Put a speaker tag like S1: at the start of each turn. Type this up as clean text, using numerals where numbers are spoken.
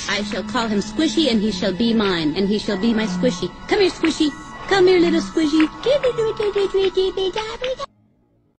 S1: I shall call him Squishy, and he shall be mine, and he shall be my Squishy. Come here, Squishy. Come here, little Squishy.